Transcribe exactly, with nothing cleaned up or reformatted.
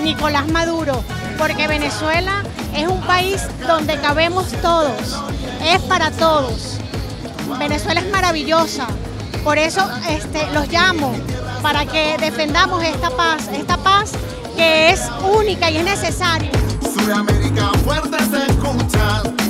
Nicolás Maduro, porque Venezuela es un país donde cabemos todos, es para todos. Venezuela es maravillosa, por eso este, los llamo para que defendamos esta paz, esta paz que es única y es necesaria. Sudamérica fuerte se escucha.